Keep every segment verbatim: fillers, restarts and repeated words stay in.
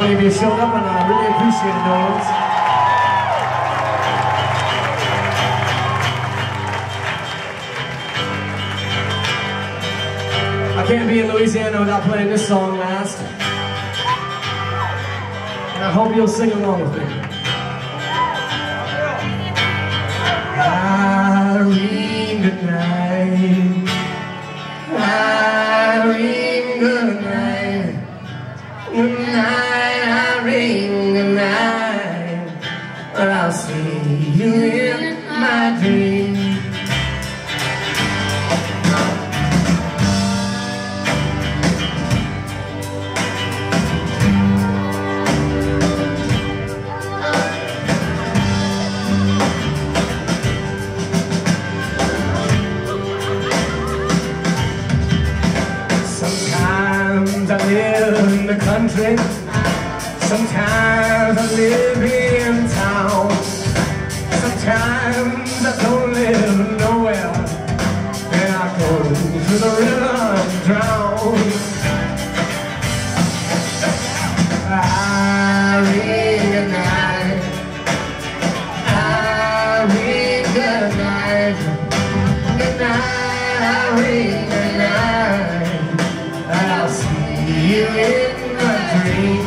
many of you showed up, and I really appreciate it, Owens. I can't be in Louisiana without playing this song last. And I hope you'll sing along with me. Irene, good night. Irene, good night. Good night, Irene, good night. But I'll see you in my dreams. Sometimes I live in the country, sometimes I live in town, sometimes I don't live nowhere, and I go to the river and drown. Irene, good night. Irene, good night. Good night, Irene, good night. I'll see you in my dream.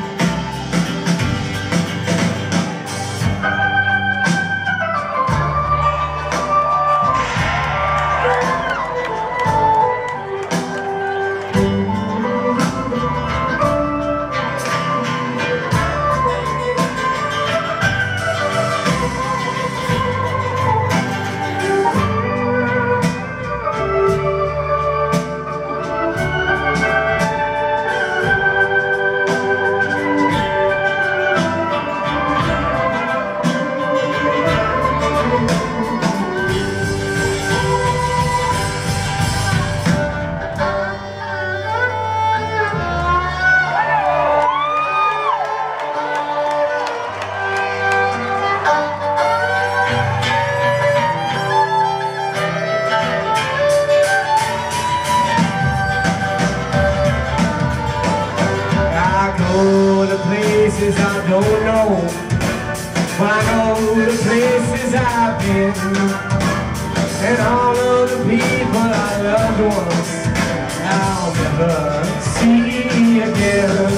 Places I don't know, but I know the places I've been, and all of the people I loved once I'll never see again.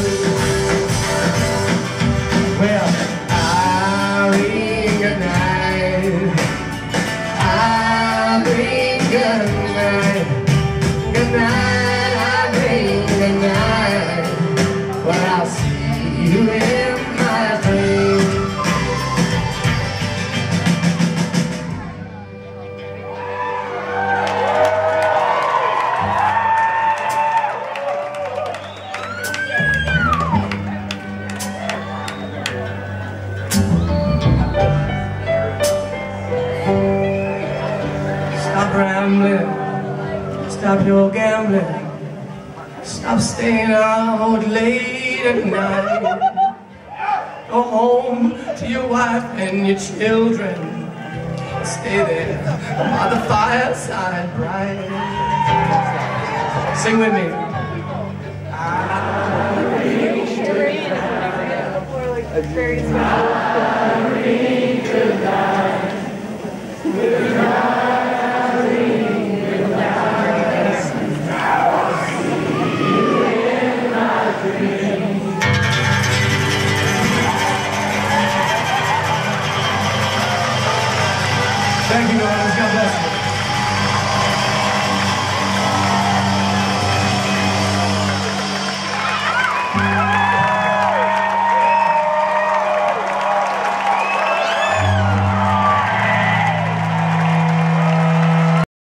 Well, Irene, good night. Irene, good night. Good night, Irene, good night. Well, I'll see you in my dream. Stop rambling. Stop your gambling. Stop staying out late at night. Go home to your wife and your children. Stay there by the fireside bright. Sing with me. Irene, good night. Good night, Irene, good night. I'll see you in my dreams. Thank you, Owens. God bless you.